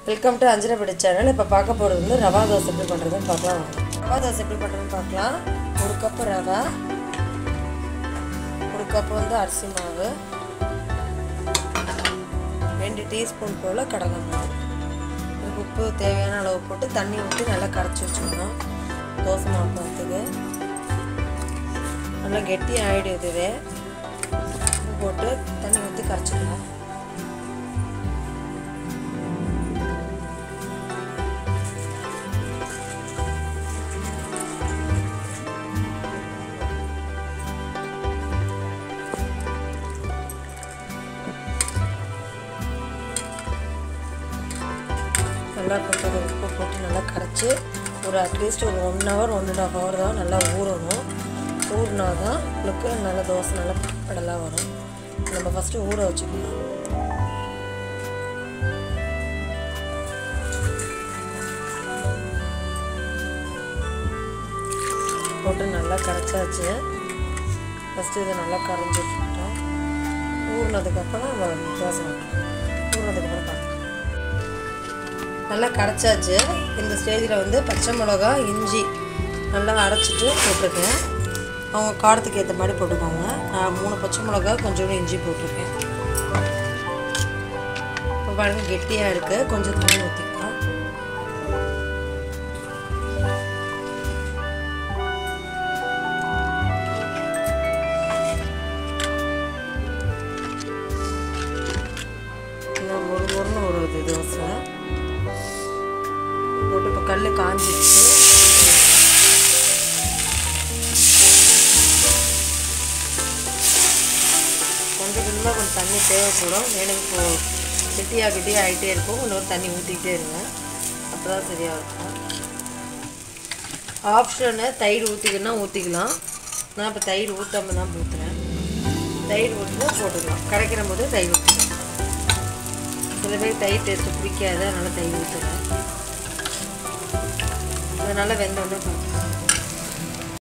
Welcome to அஞ்சரபடி channel. இப்போ பார்க்க போகிறது வந்து ரவா தோசை எப்படி பண்ணுறதுன்னு பார்க்கலாம். ரவா தோசை எப்படி பண்ணுறதுன்னு பார்க்கலாம். 1 கப் ரவா, 1 கப் வந்து அரிசி மாவு, 2 டீஸ்பூன் போல் கடலை மாவு, உப்பு தேவையான அளவு போட்டு தண்ணி ஊற்றி நல்லா கரைச்சி வச்சுக்கணும். தோசை மாவு பார்த்துக்கு நல்லா கெட்டி ஆகிடும். இதுவே உப்பு போட்டு தண்ணி ஊற்றி கரைச்சிக்கலாம். நல்லா கொஞ்சம் உப்பு போட்டு நல்லா கரைச்சி ஒரு அட்லீஸ்ட் ஒரு 1 hour 1.5 hour தான் நல்லா ஊறணும். ஊறினா தான் உங்களுக்கு நல்லா தோசை நல்லா படலாக வரும். நம்ம ஃபஸ்ட்டு ஊற வச்சுக்கலாம். போட்டு நல்லா கரைச்சாச்சு. ஃபஸ்ட்டு இதை நல்லா கரைஞ்சி வச்சுக்கிட்டோம். ஊறினதுக்கப்புறம் நம்ம தோசை ஊறினதுக்கப்புறம் பார்க்கலாம். நல்லா கரைச்சாச்சு. இந்த ஸ்டேஜில் வந்து பச்சை மிளகா, இஞ்சி நல்லா அரைச்சிட்டு போட்டிருக்கேன். அவங்க காரத்துக்கு ஏற்ற மாதிரி போட்டுக்கோங்க. நான் 3 பச்சை மிளகா கொஞ்சோண்டு இஞ்சி போட்டிருக்கேன். இப்போ பாருங்க கெட்டியாக இருக்குது. கொஞ்சம் தண்ணி ஊற்றிக்கலாம். ஒரு வருது தோசை போட்டு இப்போ கல் காஞ்சிடுச்சு. கொஞ்சம் தண்ணி தேவைப்படும். எனக்கு இப்போ கெட்டியாக ஆகிட்டே இருக்கும். இன்னொரு தண்ணி ஊற்றிக்கிட்டே இருங்க. அப்போ தான் சரியாக இருக்கும். ஆப்ஷனு தயிர் ஊற்றிக்கணும்னா ஊற்றிக்கலாம். நான் இப்போ தயிர் ஊற்றாமல் தான் ஊற்றுறேன். தயிர் ஊற்றினா போட்டுக்கலாம். கரைக்கிற போது தயிர் ஊற்றுறேன். சில பேர் தயிர் டேஸ்ட்டு பிடிக்காது, அதனால் தயிர் ஊற்றுறேன். அதனால் வெந்தோடனே பார்க்கலாம்.